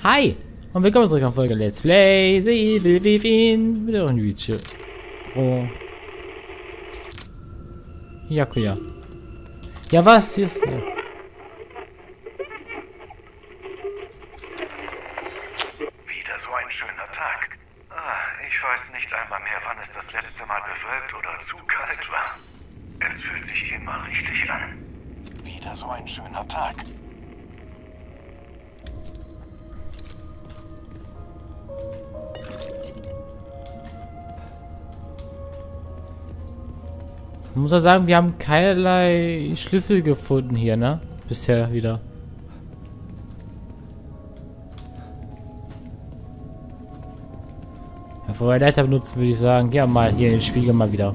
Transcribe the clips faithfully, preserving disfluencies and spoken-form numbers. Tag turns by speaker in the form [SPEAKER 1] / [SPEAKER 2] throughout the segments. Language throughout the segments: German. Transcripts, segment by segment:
[SPEAKER 1] Hi und willkommen zurück auf Folge Let's Play The Evil Within. Wieder ein Video. Oh. Yakuya. Ja, was? Hier ist. Ja.
[SPEAKER 2] Wieder so ein schöner Tag. Ah, ich weiß nicht einmal mehr, wann es das letzte Mal bewölkt oder zu kalt war. Es fühlt sich immer richtig an. Wieder so ein schöner Tag.
[SPEAKER 1] Ich muss ja sagen, wir haben keinerlei Schlüssel gefunden hier, ne? Bisher wieder. Ja, bevor wir Leiter benutzen, würde ich sagen, ja mal hier in den Spiegel mal wieder.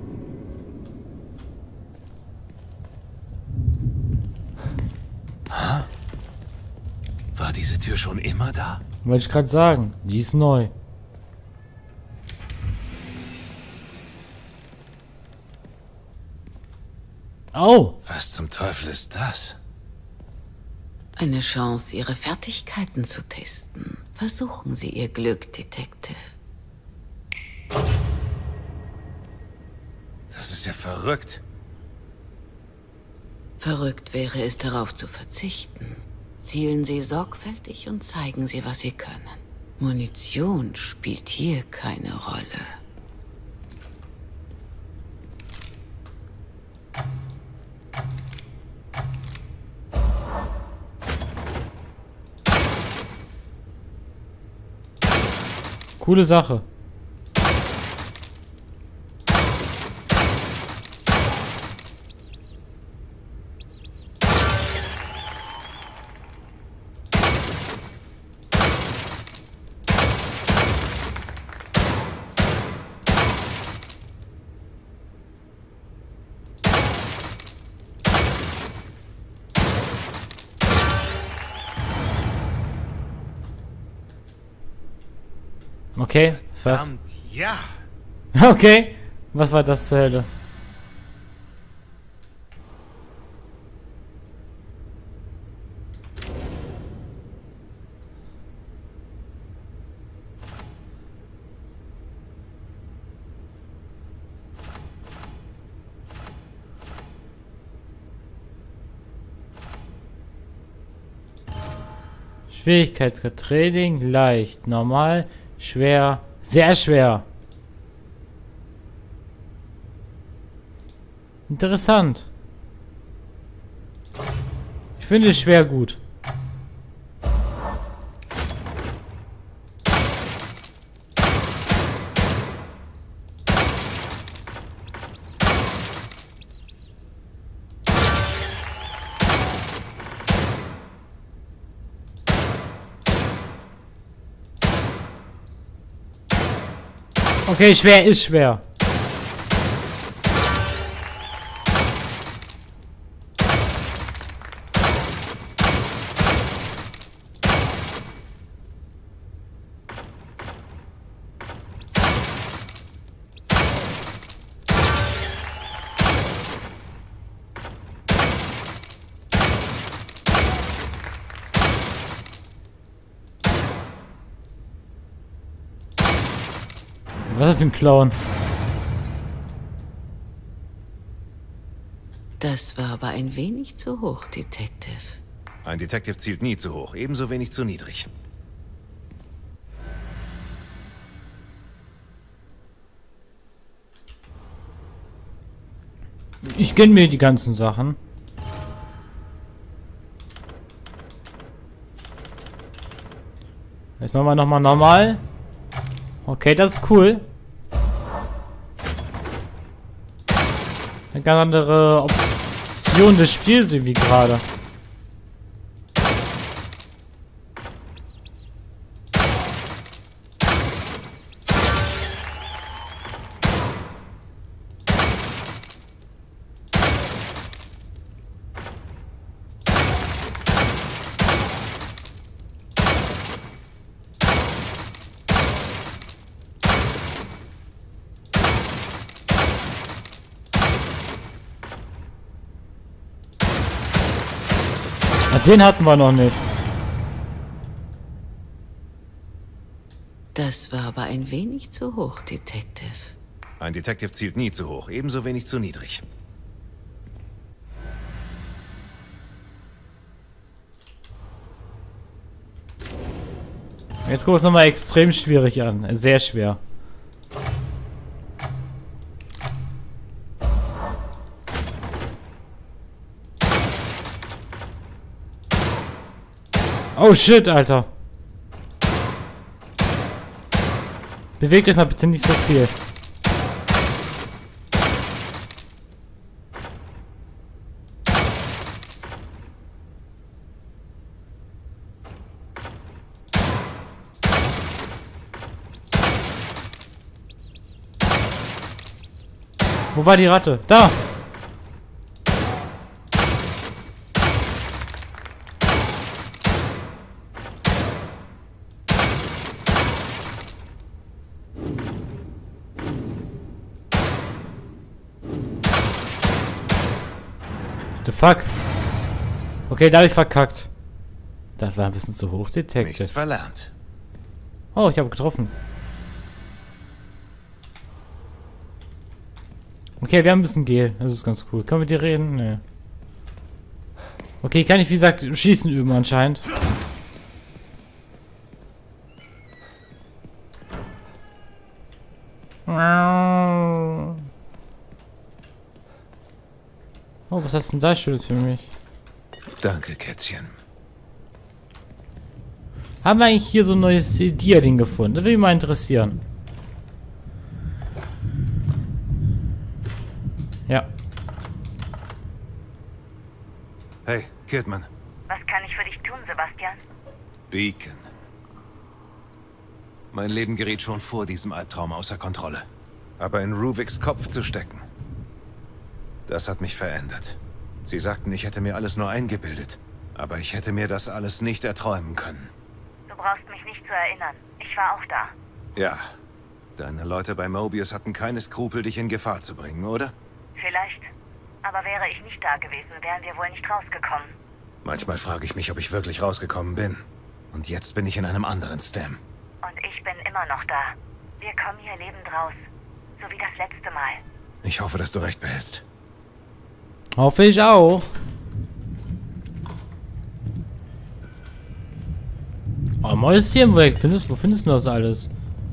[SPEAKER 2] War diese Tür schon immer da?
[SPEAKER 1] Wollte ich gerade sagen, die ist neu. Oh!
[SPEAKER 2] Was zum Teufel ist das?
[SPEAKER 3] Eine Chance, Ihre Fertigkeiten zu testen. Versuchen Sie Ihr Glück, Detective.
[SPEAKER 2] Das ist ja verrückt.
[SPEAKER 3] Verrückt wäre es, darauf zu verzichten. Zielen Sie sorgfältig und zeigen Sie, was Sie können. Munition spielt hier keine Rolle.
[SPEAKER 1] Coole Sache. Okay, was?
[SPEAKER 2] Verdammt, ja.
[SPEAKER 1] Okay, was war das zur Hölle? Schwierigkeitsgrad Training leicht, normal, schwer, sehr schwer. Interessant. Ich finde es schwer gut. Okay, schwer ist schwer. Was ist das für ein Clown?
[SPEAKER 3] Das war aber ein wenig zu hoch, Detective.
[SPEAKER 2] Ein Detective zielt nie zu hoch, ebenso wenig zu niedrig.
[SPEAKER 1] Ich gönn mir die ganzen Sachen. Jetzt machen wir nochmal normal. Okay, das ist cool. Eine ganz andere Option des Spiels irgendwie gerade. Den hatten wir noch nicht.
[SPEAKER 3] Das war aber ein wenig zu hoch, Detective.
[SPEAKER 4] Ein Detective zielt nie zu hoch, ebenso wenig zu niedrig.
[SPEAKER 1] Jetzt guck es nochmal extrem schwierig an. Sehr schwer. Oh shit, Alter. Bewegt euch mal bitte nicht so viel. Wo war die Ratte? Da! The fuck? Okay, da hab ich verkackt. Das war ein bisschen zu hoch, Detective.
[SPEAKER 4] Nichts verlernt.
[SPEAKER 1] Oh, ich habe getroffen. Okay, wir haben ein bisschen Gel. Das ist ganz cool. Können wir dir reden? Nee. Okay, kann ich wie gesagt schießen üben anscheinend. Oh, was hast du denn da Schönes für mich?
[SPEAKER 4] Danke, Kätzchen.
[SPEAKER 1] Haben wir eigentlich hier so ein neues Diading gefunden? Das würde mich mal interessieren. Ja.
[SPEAKER 4] Hey, Kidman.
[SPEAKER 5] Was kann ich für dich tun, Sebastian?
[SPEAKER 4] Beacon. Mein Leben geriet schon vor diesem Albtraum außer Kontrolle. Aber in Ruviks Kopf zu stecken, das hat mich verändert. Sie sagten, ich hätte mir alles nur eingebildet. Aber ich hätte mir das alles nicht erträumen können.
[SPEAKER 5] Du brauchst mich nicht zu erinnern. Ich war auch da.
[SPEAKER 4] Ja. Deine Leute bei Mobius hatten keine Skrupel, dich in Gefahr zu bringen, oder?
[SPEAKER 5] Vielleicht. Aber wäre ich nicht da gewesen, wären wir wohl nicht rausgekommen.
[SPEAKER 4] Manchmal frage ich mich, ob ich wirklich rausgekommen bin. Und jetzt bin ich in einem anderen Stam.
[SPEAKER 5] Und ich bin immer noch da. Wir kommen hier lebend raus. So wie das letzte Mal.
[SPEAKER 4] Ich hoffe, dass du recht behältst.
[SPEAKER 1] Hoffe ich auch. Oh, Mäuschen, wo findest, wo findest du das alles?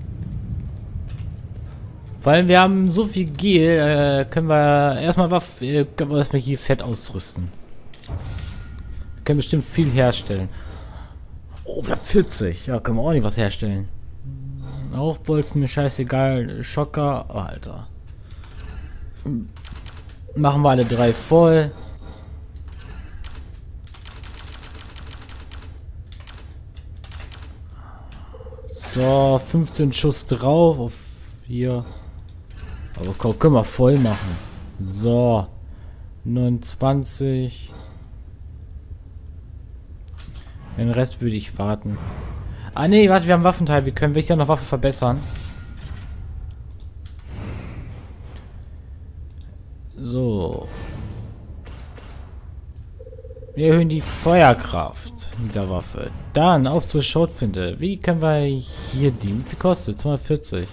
[SPEAKER 1] Weil wir haben so viel Gel, äh, können wir erstmal was, äh, können wir erstmal hier fett ausrüsten. Wir können bestimmt viel herstellen. Oh, wir haben vierzig. Ja, können wir auch nicht was herstellen. Auch Bolzen, mir scheißegal. Schocker. Oh, Alter. Machen wir alle drei voll. So, fünfzehn Schuss drauf. Auf hier. Aber komm, können wir voll machen. So. neunundzwanzig. Den Rest würde ich warten. Ah ne, warte, wir haben Waffenteil. Wir können wirklich ja noch Waffe verbessern. So. Wir erhöhen die Feuerkraft dieser Waffe. Dann auf zur Schrotflinte. Wie können wir hier die? Wie kostet? zweihundertvierzig.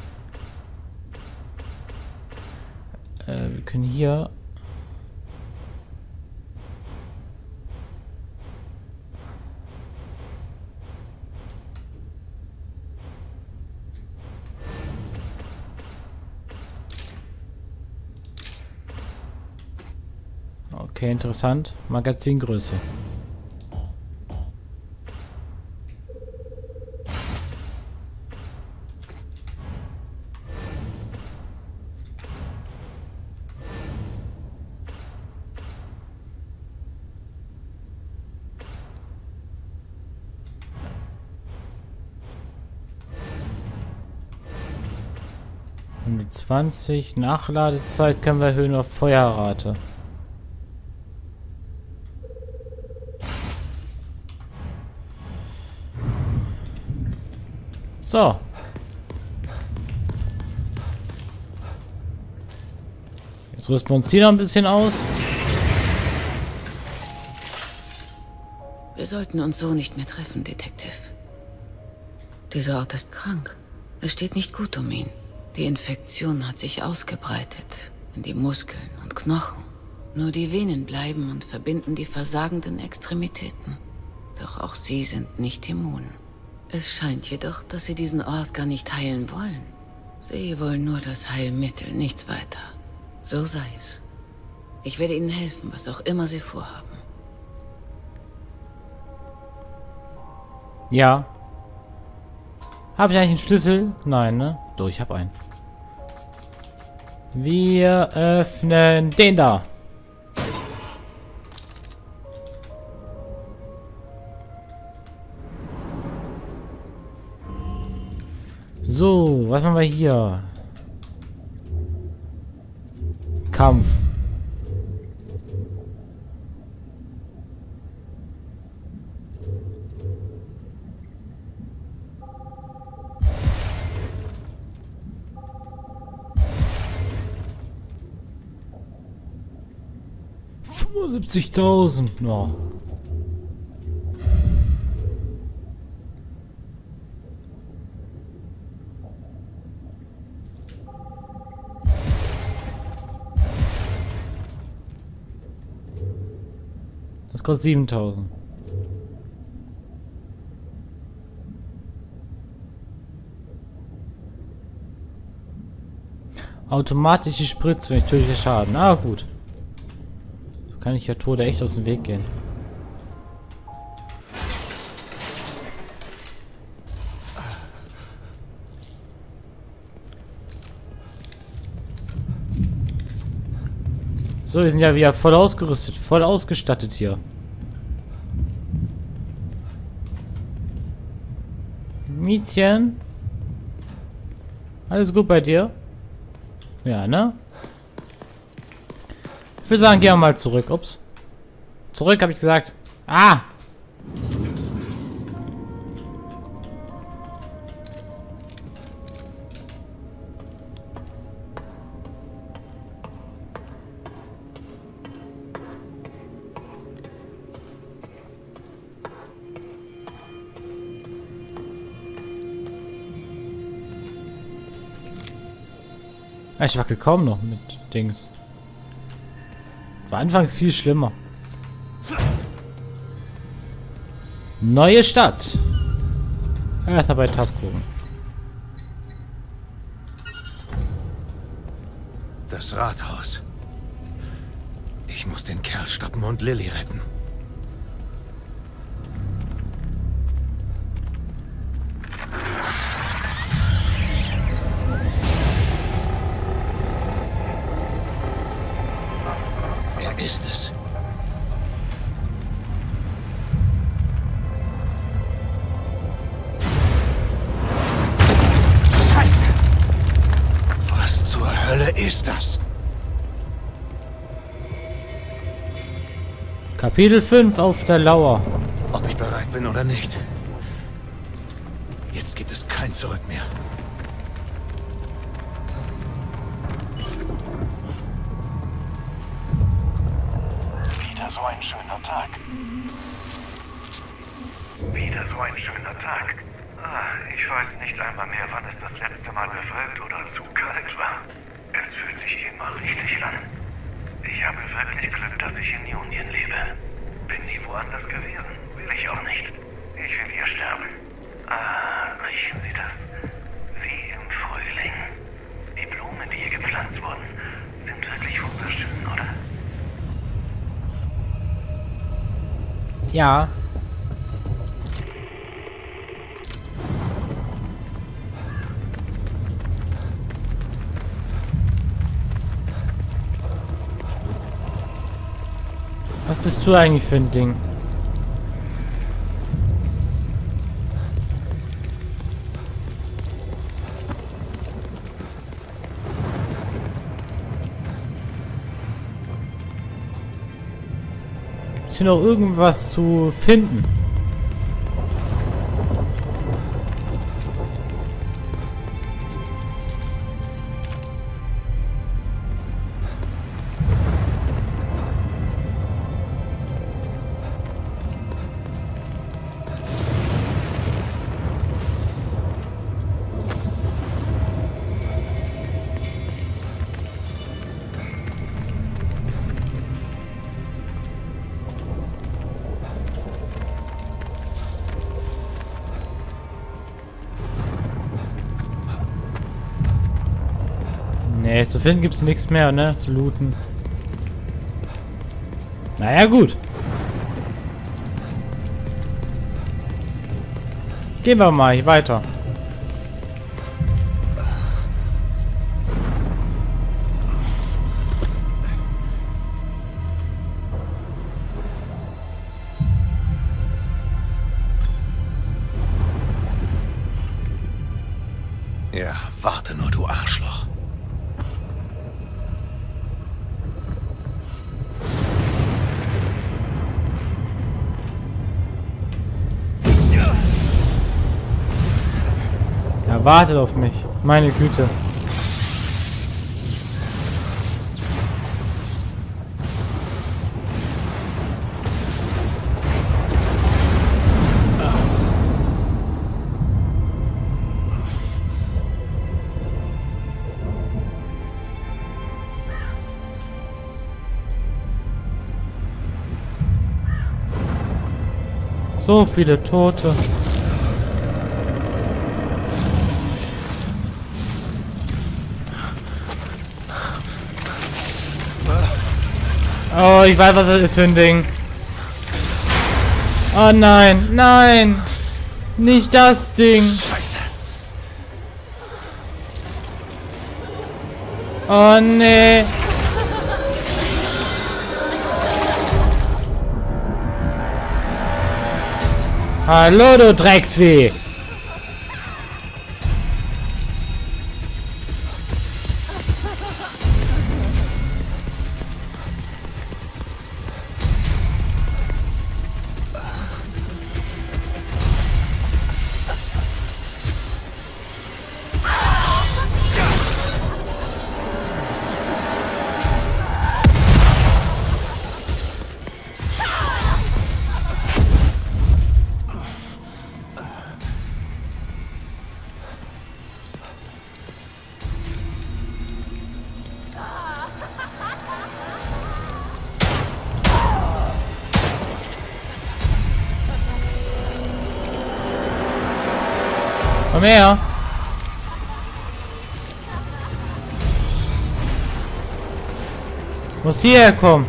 [SPEAKER 1] Äh, wir können hier. Okay, interessant. Magazingröße. hundertzwanzig. Nachladezeit können wir erhöhen auf Feuerrate. So. Jetzt rüsten wir uns hier noch ein bisschen aus.
[SPEAKER 3] Wir sollten uns so nicht mehr treffen, Detective. Dieser Ort ist krank. Es steht nicht gut um ihn. Die Infektion hat sich ausgebreitet in die Muskeln und Knochen. Nur die Venen bleiben und verbinden die versagenden Extremitäten. Doch auch sie sind nicht immun. Es scheint jedoch, dass sie diesen Ort gar nicht heilen wollen. Sie wollen nur das Heilmittel, nichts weiter. So sei es. Ich werde ihnen helfen, was auch immer sie vorhaben.
[SPEAKER 1] Ja. Habe ich eigentlich einen Schlüssel? Nein, ne? Doch, ich habe einen. Wir öffnen den da. So, was haben wir hier? Kampf. fünfundsiebzigtausend. No. Das kostet siebentausend. Automatische Spritze, natürlicher Schaden. Ah, gut. So kann ich ja Tode echt aus dem Weg gehen. So, wir sind ja wieder voll ausgerüstet, voll ausgestattet hier. Miezchen? Alles gut bei dir? Ja, ne? Ich würde sagen, gehen wir mal zurück. Ups. Zurück, habe ich gesagt. Ah! Ich wackel kaum noch mit Dings. War anfangs viel schlimmer. Neue Stadt. Erst bei Tab gucken.
[SPEAKER 4] Das Rathaus. Ich muss den Kerl stoppen und Lilly retten. Ist es. Scheiße! Was zur Hölle ist das?
[SPEAKER 1] Kapitel fünf auf der Lauer.
[SPEAKER 4] Ob ich bereit bin oder nicht. Jetzt gibt es kein Zurück mehr.
[SPEAKER 2] So ein schöner Tag. Wieder so ein schöner Tag. Ah, ich weiß nicht einmal mehr, wann es das letzte Mal bewölkt oder zu kalt war. Es fühlt sich immer richtig an. Ich habe wirklich Glück, dass ich in Union lebe. Bin nie woanders gewesen. Will ich auch nicht. Ich will hier sterben. Ah, riechen Sie das? Wie im Frühling. Die Blumen, die hier gepflanzt wurden, sind wirklich wunderschön, oder?
[SPEAKER 1] Ja. Was bist du eigentlich für ein Ding? Gibt's hier noch irgendwas zu finden? Ne, zu finden gibt's nichts mehr, ne? Zu looten. Naja, gut. Gehen wir mal hier weiter.
[SPEAKER 4] Ja, warte nur, du Arschloch.
[SPEAKER 1] Er wartet auf mich. Meine Güte. So viele Tote. Oh, ich weiß, was das ist für ein Ding. Oh nein, nein. Nicht das Ding.
[SPEAKER 4] Scheiße.
[SPEAKER 1] Oh nee. Hallo, du Drecksvieh. Komm her. Muss hierher kommen.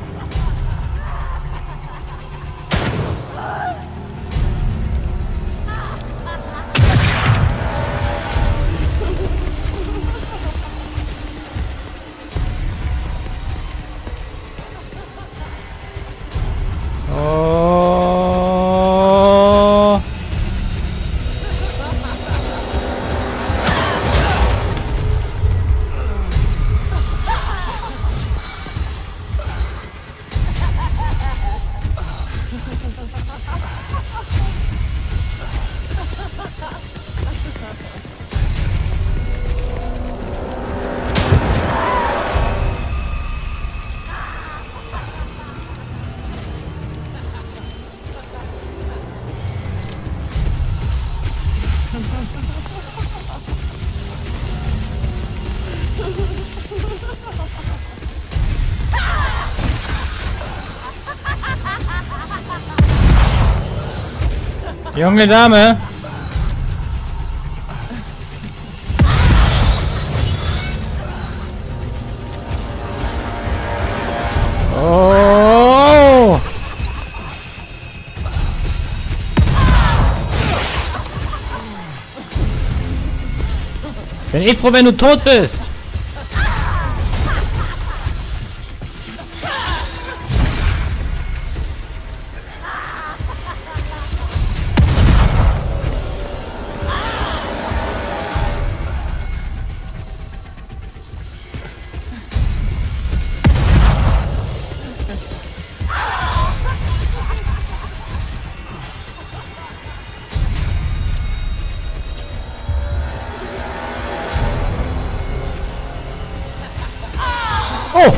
[SPEAKER 1] Oh. Junge Dame. Oh. Bin eh froh, wenn du tot bist. Oh!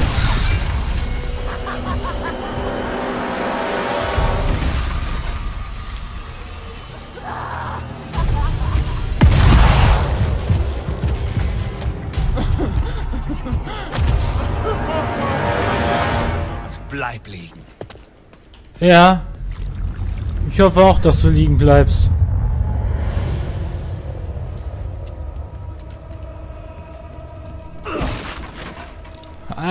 [SPEAKER 4] Bleib liegen.
[SPEAKER 1] Ja. Ich hoffe auch, dass du liegen bleibst.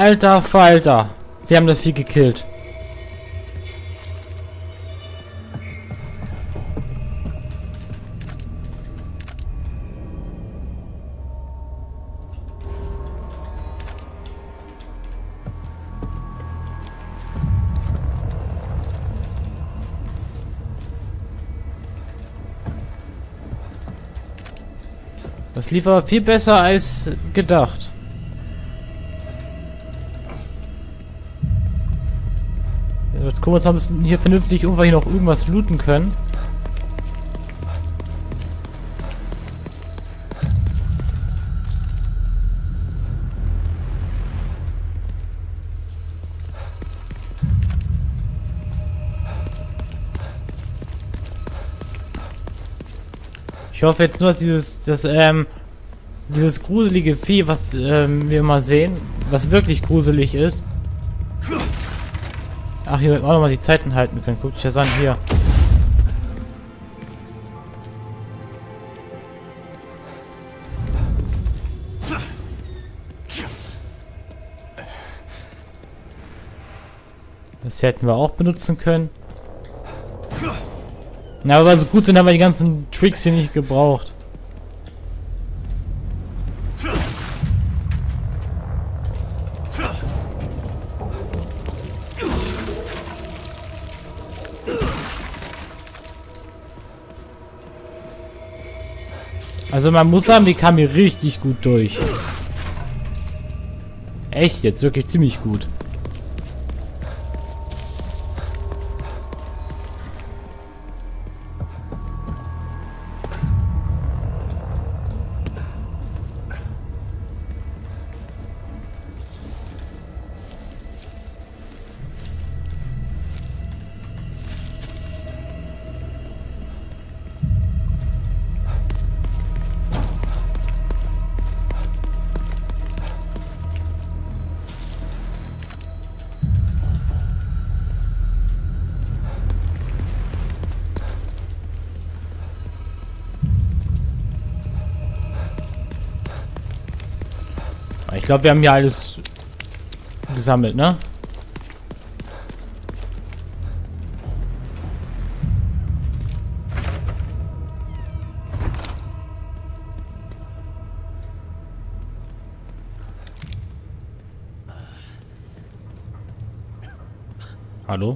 [SPEAKER 1] Alter Falter. Wir haben das Vieh gekillt. Das lief aber viel besser als gedacht. Jetzt gucken wir uns, ob wir hier vernünftig irgendwo hier noch irgendwas looten können. Ich hoffe jetzt nur, dass dieses, das, ähm, dieses gruselige Vieh, was ähm, wir mal sehen, was wirklich gruselig ist. Ach, hier hätten wir auch nochmal die Zeit anhalten können. Guckt euch das an, hier. Das hätten wir auch benutzen können. Na, aber so gut sind, haben wir die ganzen Tricks hier nicht gebraucht. Also man muss sagen, die kam hier richtig gut durch. Echt jetzt, wirklich ziemlich gut. Ich glaube, wir haben hier alles gesammelt, ne? Hallo?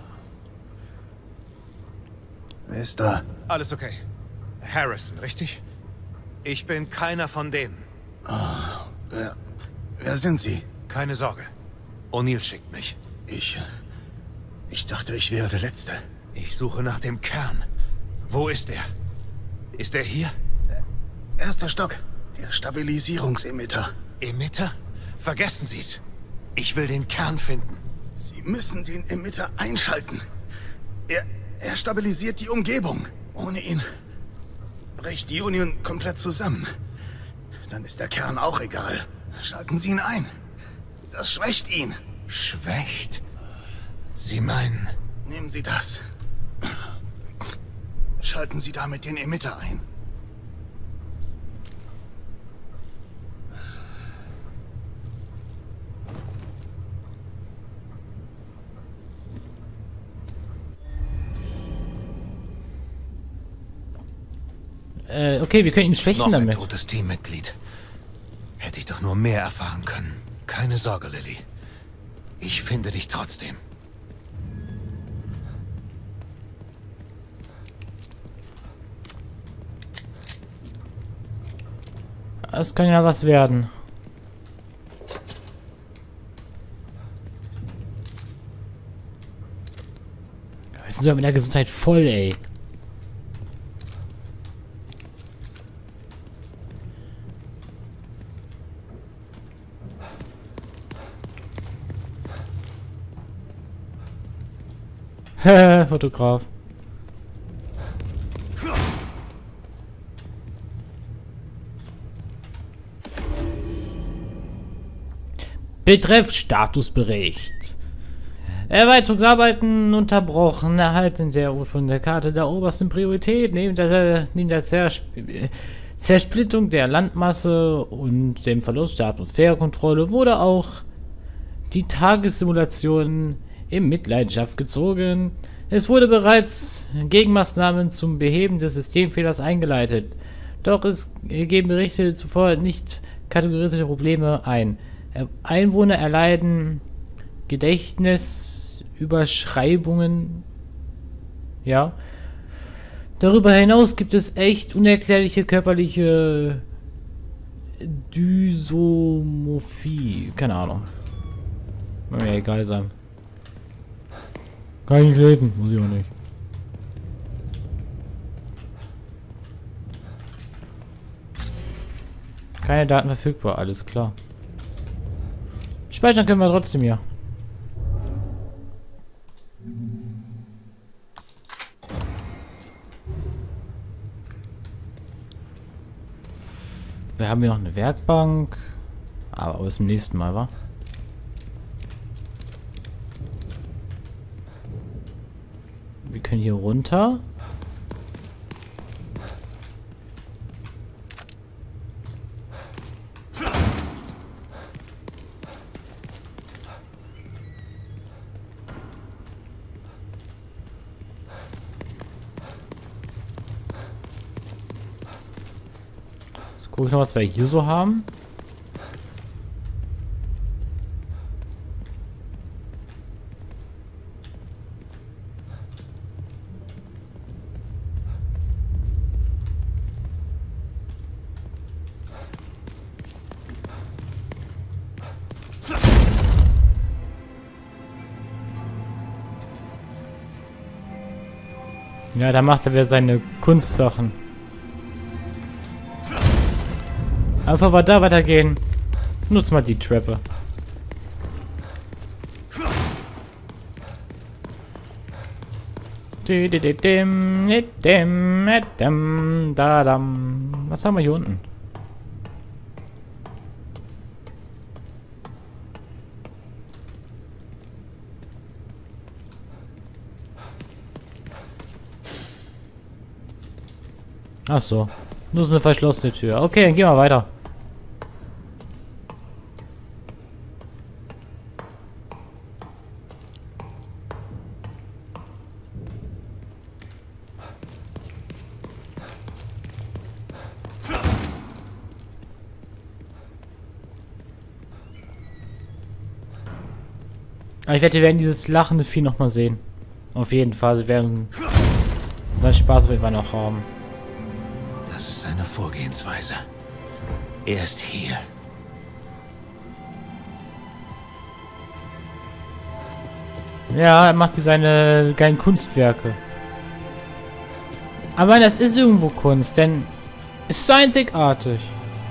[SPEAKER 6] Wer ist da?
[SPEAKER 4] Alles okay. Harrison, richtig? Ich bin keiner von denen.
[SPEAKER 6] Oh, wer, wer sind Sie?
[SPEAKER 4] Keine Sorge. O'Neill schickt mich.
[SPEAKER 6] Ich... Ich dachte, ich wäre der Letzte.
[SPEAKER 4] Ich suche nach dem Kern. Wo ist er? Ist er hier?
[SPEAKER 6] Erster Stock. Der Stabilisierungsemitter.
[SPEAKER 4] Emitter? Vergessen Sie's. Ich will den Kern finden.
[SPEAKER 6] Sie müssen den Emitter einschalten. Er... Er stabilisiert die Umgebung. Ohne ihn bricht die Union komplett zusammen. Dann ist der Kern auch egal. Schalten Sie ihn ein. Das schwächt ihn.
[SPEAKER 4] Schwächt? Sie meinen...
[SPEAKER 6] Nehmen Sie das. Schalten Sie damit den Emitter ein.
[SPEAKER 1] Äh, okay, wir können ihn schwächen
[SPEAKER 4] Noch ein
[SPEAKER 1] damit.
[SPEAKER 4] totes Teammitglied. Hätte ich doch nur mehr erfahren können. Keine Sorge, Lily. Ich finde dich trotzdem.
[SPEAKER 1] Das kann ja was werden. Wir sind ja mit der Gesundheit voll, ey. Fotograf. Betreff Statusbericht. Erweiterungsarbeiten unterbrochen. Erhalten der von der Karte der obersten Priorität neben der, neben der Zersp Zersplitterung der Landmasse und dem Verlust der Atmosphärekontrolle wurde auch die Tagessimulation in Mitleidenschaft gezogen. Es wurde bereits Gegenmaßnahmen zum Beheben des Systemfehlers eingeleitet. Doch es geben Berichte zuvor nicht kategorische Probleme ein. Einwohner erleiden Gedächtnisüberschreibungen. Ja. Darüber hinaus gibt es echt unerklärliche körperliche Dysomorphie. Keine Ahnung. Wird mir egal sein. Kann ich nicht lesen, muss ich auch nicht. Keine Daten verfügbar, alles klar. Speichern können wir trotzdem hier. Wir haben hier noch eine Werkbank. Aber aus dem nächsten Mal, wa? Wir können hier runter. Jetzt gucke ich noch, was wir hier so haben. Ja, da macht er wieder seine Kunstsachen. Einfach mal da weitergehen. Nutz mal die Treppe. Was haben wir hier unten? Ach so. Nur so eine verschlossene Tür. Okay, dann gehen wir weiter. Aber ich wette, wir werden dieses lachende Vieh noch mal sehen. Auf jeden Fall. Wir werden dann Spaß auf jeden Fall noch haben.
[SPEAKER 4] Das ist seine Vorgehensweise. Er ist hier.
[SPEAKER 1] Ja, er macht seine geilen Kunstwerke. Aber das ist irgendwo Kunst, denn es ist so einzigartig.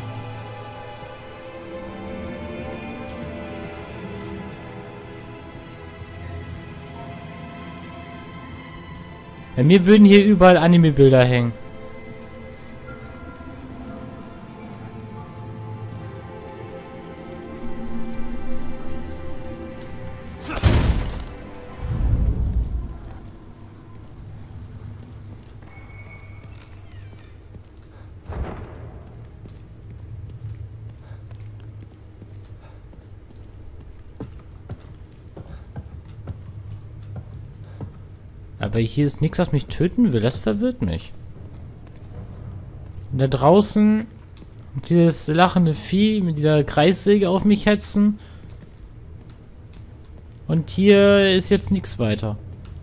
[SPEAKER 1] Bei mir würden hier überall Anime-Bilder hängen. Aber hier ist nichts, was mich töten will. Das verwirrt mich. Und da draußen dieses lachende Vieh mit dieser Kreissäge auf mich hetzen. Und hier ist jetzt nichts weiter.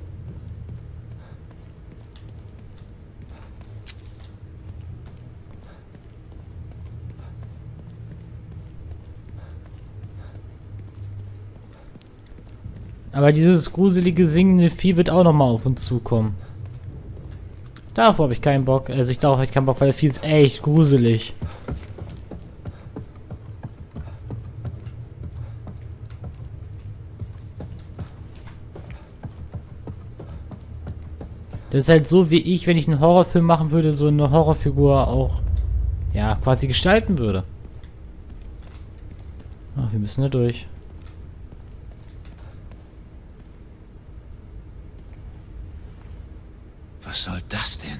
[SPEAKER 1] Aber dieses gruselige singende Vieh wird auch nochmal auf uns zukommen. Davor habe ich keinen Bock. Also ich darauf habe ich keinen Bock, weil das Vieh ist echt gruselig. Das ist halt so, wie ich, wenn ich einen Horrorfilm machen würde, so eine Horrorfigur auch, ja, quasi gestalten würde. Ach, wir müssen da durch.
[SPEAKER 4] Was soll das denn?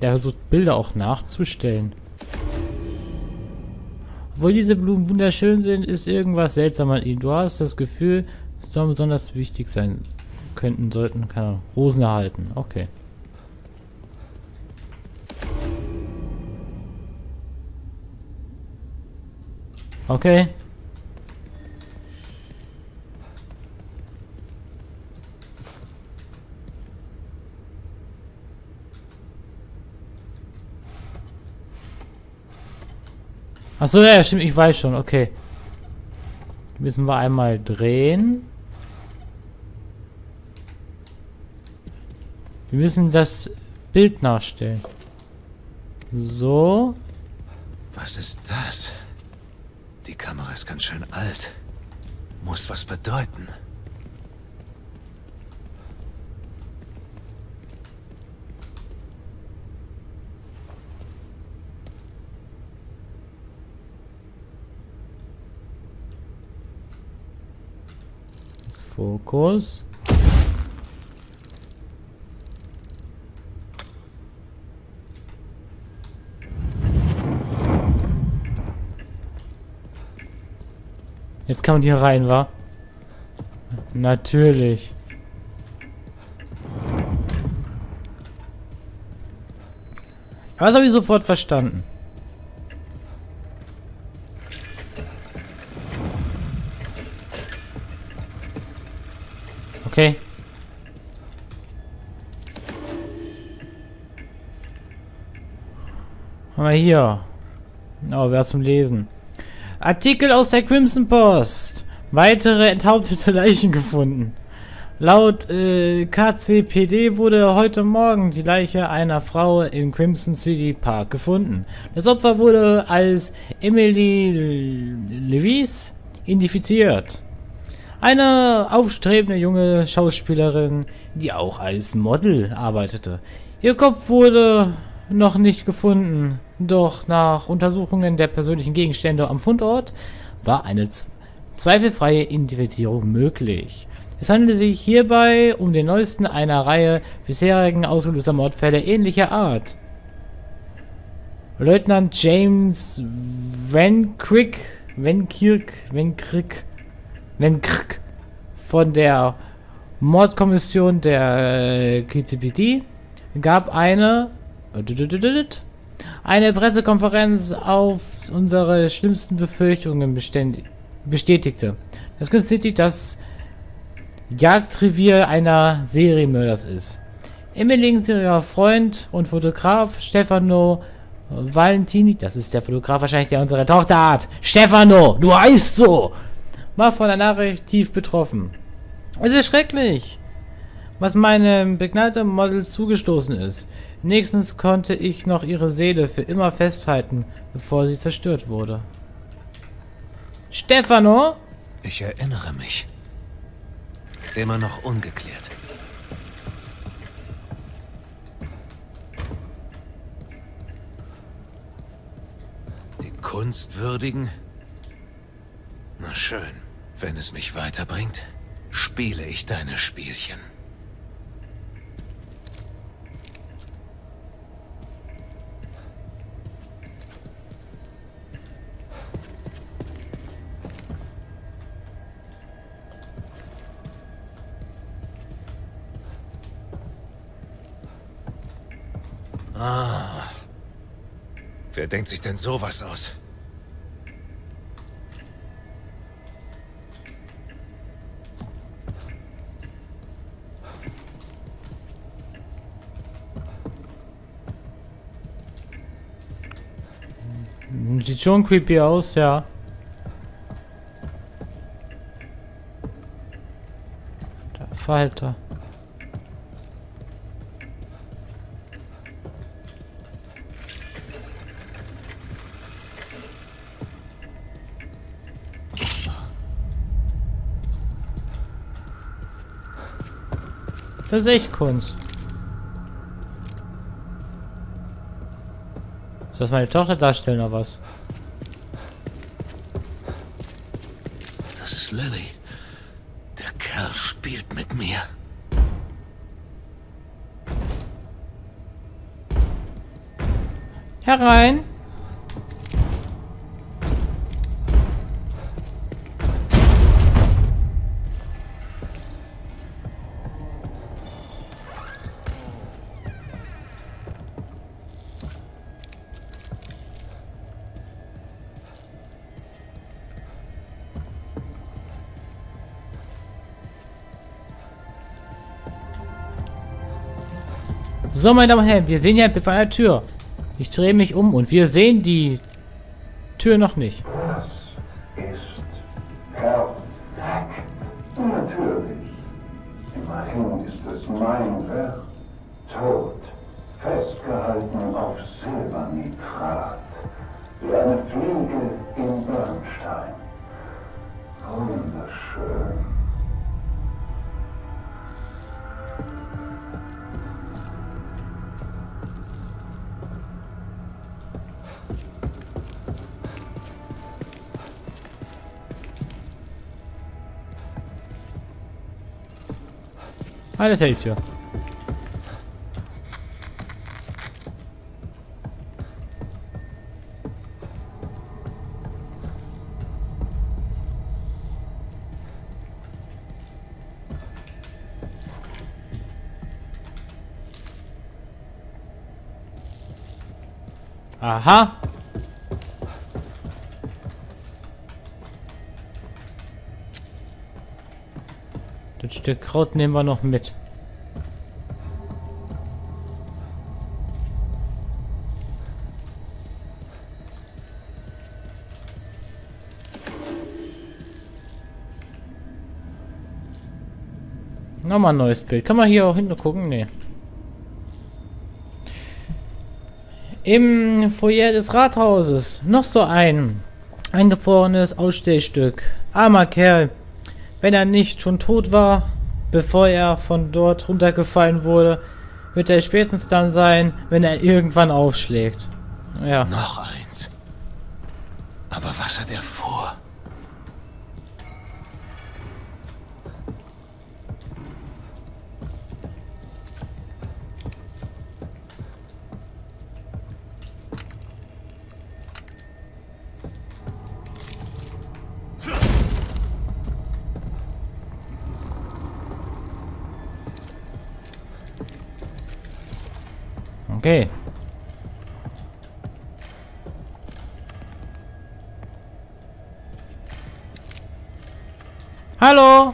[SPEAKER 1] er versucht Bilder auch nachzustellen. Obwohl diese Blumen wunderschön sind, ist irgendwas seltsam an ihnen. Du hast das Gefühl, dass sie besonders wichtig sein könnten, sollten, keine Ahnung, Rosen erhalten. Okay. Okay. Achso, ja, stimmt, ich weiß schon, okay. Müssen wir einmal drehen. Wir müssen das Bild nachstellen. So.
[SPEAKER 4] Was ist das? Die Kamera ist ganz schön alt. Muss was bedeuten.
[SPEAKER 1] Fokus. Jetzt kann man hier rein, wa? Natürlich. Aber das habe ich sofort verstanden. Okay. Haben wir hier. Oh, wer zum Lesen. Artikel aus der Crimson Post. Weitere enthauptete Leichen gefunden. Laut äh, K C P D wurde heute Morgen die Leiche einer Frau im Crimson City Park gefunden. Das Opfer wurde als Emily Lewis identifiziert. Eine aufstrebende junge Schauspielerin, die auch als Model arbeitete. Ihr Kopf wurde noch nicht gefunden, doch nach Untersuchungen der persönlichen Gegenstände am Fundort war eine zweifelfreie Identifizierung möglich. Es handelte sich hierbei um den neuesten einer Reihe bisherigen ausgelöster Mordfälle ähnlicher Art. Leutnant James Van Crick, Van Kirk, Van Crick, Van Crick von der Mordkommission der K C P D gab eine eine Pressekonferenz auf unsere schlimmsten Befürchtungen bestätigte. Das bestätigt, dass Jagdrevier einer Serienmörders ist. Emilings ihrer Freund und Fotograf Stefano Valentini, das ist der Fotograf wahrscheinlich, der unsere Tochter hat. Stefano, du heißt so! War von der Nachricht tief betroffen. Es ist schrecklich, was meinem begleiteten Model zugestoßen ist. Nächstens konnte ich noch ihre Seele für immer festhalten, bevor sie zerstört wurde. Stefano?
[SPEAKER 4] Ich erinnere mich. Immer noch ungeklärt. Die Kunst würdigen? Na schön. Wenn es mich weiterbringt, spiele ich deine Spielchen. Ah. Wer denkt sich denn sowas aus?
[SPEAKER 1] Sieht schon creepy aus, ja. Der Falter. Das ist echt Kunst. Soll das meine Tochter darstellen oder was?
[SPEAKER 4] Das ist Lily. Der Kerl spielt mit mir.
[SPEAKER 1] Herein. So, meine Damen und Herren, wir sehen hier ein Bild von einer Tür. Ich drehe mich um und wir sehen die Tür noch nicht.
[SPEAKER 7] Das ist perfekt. Natürlich. Immerhin ist es mein Werk. Tot, festgehalten auf Silbernitrat. Wie eine Fliege im Bernstein. Wunderschön.
[SPEAKER 1] Alles hält für. Aha. Das Stück Kraut nehmen wir noch mit. Nochmal ein neues Bild. Kann man hier auch hinten gucken? Nee. Im Foyer des Rathauses noch so ein eingefrorenes Ausstellstück. Armer Kerl. Wenn er nicht schon tot war, bevor er von dort runtergefallen wurde, wird er spätestens dann sein, wenn er irgendwann aufschlägt. Ja.
[SPEAKER 6] Noch eins. Aber was hat er vor?
[SPEAKER 1] Okay. Hallo?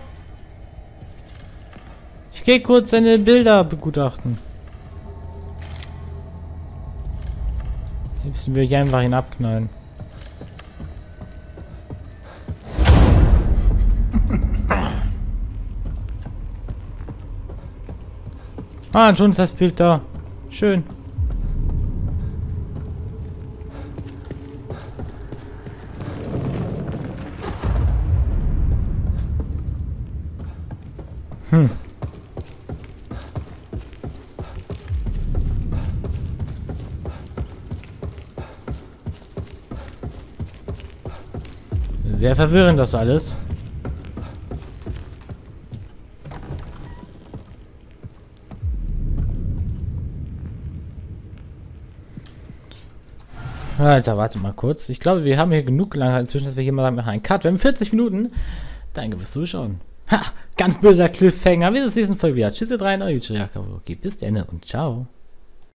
[SPEAKER 1] Ich gehe kurz seine Bilder begutachten. Liebsten will ich einfach ihn abknallen. Ah, schon ist das Bild da. Schön. Hm. Sehr verwirrend das alles. Alter, warte mal kurz. Ich glaube, wir haben hier genug lange inzwischen, dass wir hier mal sagen, machen einen Cut. Wir haben vierzig Minuten. Danke fürs Zuschauen. Ha, ganz böser Cliffhanger. Wir sehen uns in der nächsten Folge wieder. Tschüss, ihr drei, euer Yuji. Bis dann und ciao.